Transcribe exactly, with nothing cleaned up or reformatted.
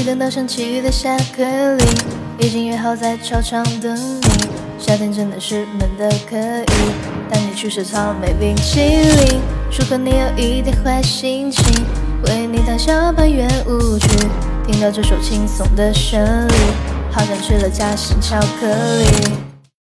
雨等到像奇遇的下课铃，已经约好在操场等你。夏天真的是闷得可以，带你去吃草莓冰淇淋，舒克你有一点坏心情，为你弹小半圆舞曲，听到这首轻松的旋律，好像吃了夹心巧克力。